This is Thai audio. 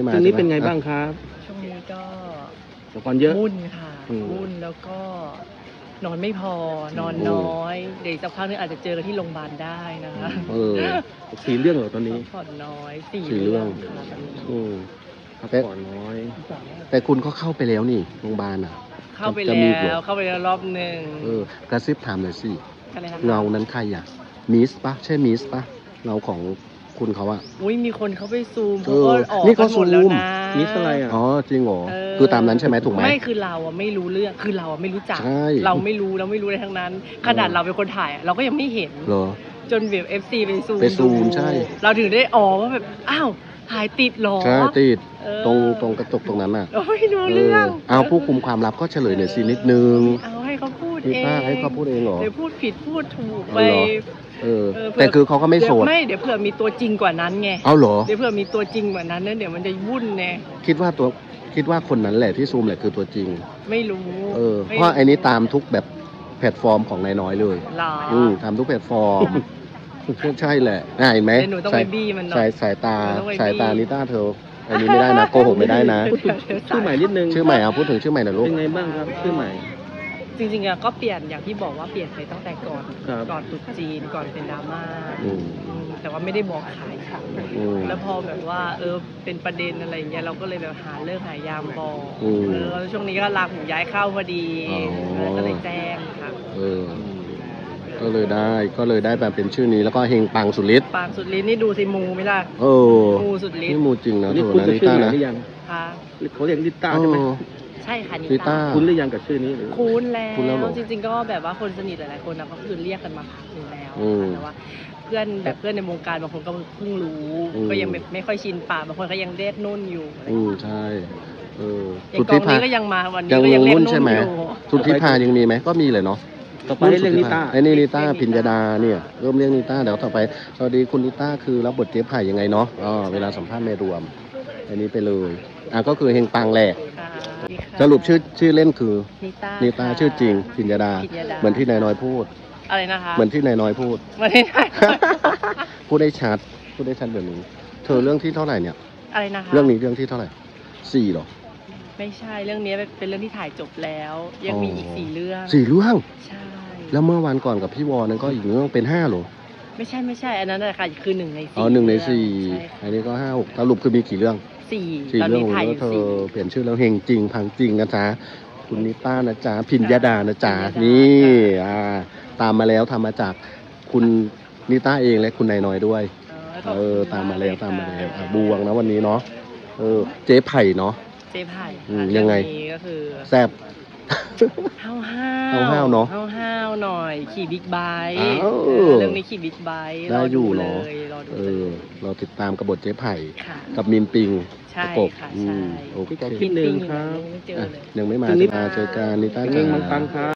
ช่วงนี้เป็นไงบ้างครับช่วงนี้ก็ละครเยอะวุ่นค่ะวุ่นแล้วก็นอนไม่พอนอนน้อยเดี๋ยวสักพักนึงอาจจะเจอกันที่โรงพยาบาลได้นะคะ 4 เรื่องเหรอตอนนี้ผ่อนน้อย4 เรื่องค่ะตอนนี้พักผ่อนน้อยแต่คุณก็เข้าไปแล้วนี่โรงพยาบาลอ่ะเข้าไปแล้วรอบหนึ่งกระซิบถามหน่อยสิเงานั้นใครอ่ะมิสปะใช่มิสปะเงาของคุณเขาอะอุ้ยมีคนเขาไปซูมเขาก็ออกกันหมดแล้วนะมิสอะไรอ่ะจริงเหรอคือตามนั้นใช่ไหมถูกไหมไม่คือเราอะไม่รู้เรื่องคือเราอะไม่รู้จักเราไม่รู้อะไรทั้งนั้นขนาดเราเป็นคนถ่ายเราก็ยังไม่เห็นเหรอจนแบบFC ไปซูมใช่เราถึงได้ว่าแบบอ้าวถ่ายติดหรอใช่ติดตรงกระจกตรงนั้นอ่ะไม่รู้เรื่องผู้คุมความลับก็เฉลยหน่อยสินิดนึงให้เขาพูดเองให้เขาพูดเองเหรอเดี๋ยวพูดผิดพูดถูกไปแต่คือเขาก็ไม่โสดไม่เดี๋ยวเผื่อมีตัวจริงกว่านั้นไงเอาเหรอเดี๋ยวเผื่อมีตัวจริงกว่านั้นเดี๋ยวมันจะวุ่นแน่คิดว่าคนนั้นแหละที่ซูมแหละคือตัวจริงไม่รู้เพราะไอ้นี้ตามทุกแบบแพลตฟอร์มของนายน้อยเลยทำทุกแพลตฟอร์มใช่แหละเห็นไหมสายตานิต้าเธออันนี้ไม่ได้นะโกหกไม่ได้นะชื่อใหม่นิดนึงชื่อใหม่พูดถึงชื่อใหม่หน่อยลูกเป็นไงบ้างครับชื่อใหม่จริงๆก็เปลี่ยนอย่างที่บอกว่าเปลี่ยนไปตั้งแต่ก่อนตรุษจีนก่อนเป็นดราม่าแต่ว่าไม่ได้บอกขายค่ะแล้วพอแบบว่าเป็นประเด็นอะไรอย่างเงี้ยเราก็เลยแบบหาเรื่องหายามบอกแล้วช่วงนี้ก็ลาหูย้ายเข้าพอดีก็เลยแจ้งค่ะก็เลยได้แบบเป็นชื่อนี้แล้วก็เฮงปังสุดฤทธิ์นี่ดูสิมูไหมล่ะมูสุดฤทธิ์นี่มูจริงนะนี่คุณนิต้านะค่ะเขาเรียกนิต้าใช่ไหมใช่ค่ะนิต้าคุ้นหรือยังกับชื่อนี้คุ้นแล้วจริงๆก็แบบว่าคนสนิทหลายๆคนนะก็คือเรียกกันมาพักหนึ่งแล้วแต่ว่าเพื่อนในวงการบางคนก็เพิ่งรู้ก็ยังไม่ค่อยชินปากบางคนก็ยังเรียกนุ่นอยู่ใช่สุดที่พาก็ยังมาวันนี้ก็ยังเรียกนุ่นอยู่สุดที่พายังมีไหมก็มีเลยเนาะต่อไปเรื่องนิต้านิต้าพิญญดาเนี่ยเริ่มเรื่องนิต้าเดี๋ยวต่อไปสวัสดีคุณนิต้าคือรับบทเจ๊ไผ่ยังไงเนาะเวลาสัมภาษณ์ไม่รวมอันนี้ไปเลยก็คือเฮงปังแหละสรุปชื่อเล่นคือนิต้าชื่อจริงพิญญดาเหมือนที่นายน้อยพูดอะไรนะคะเหมือนที่นายน้อยพูดพูดได้ชัดเดี๋ยวนี้เธอเรื่องที่เท่าไหร่เนี่ยอะไรนะคะเรื่องนี้เรื่องที่เท่าไหร่4หรอไม่ใช่เรื่องนี้เป็นเรื่องที่ถ่ายจบแล้วยังมีอีก4 เรื่องใช่แล้วเมื่อวันก่อนกับพี่วอนั้นก็อีกเรื่องเป็น5หรอไม่ใช่อันนั้นนะคะคือ1 ใน 4 1 ใน 4อันนี้ก็5 6สรุปคือมีกี่เรื่อง4เรื่องแล้วเธอเปลี่ยนชื่อแล้วเฮงจริงพังจริงนะจ๊ะคุณนิต้านะจ๊ะพิญญดานะจ๊ะนี่ตามมาแล้วทำมาจากคุณนิต้าเองและคุณนายน้อยด้วยตามมาแล้วบวงนะวันนี้เนาะเจ๊ไผ่เนาะเจ๊ไผ่ยังไงก็คือแซ่บห้าวเนาะห้าวหน่อยขี่บิ๊กไบค์เรื่องนี้ขี่บิ๊กไบค์ได้อยู่เนาะเราติดตามกบฏเจ๊ไผ่กับมินปิงประกบโอเคที่1ครับยังไม่มาเจอกันนิต้าเก่งมังครับ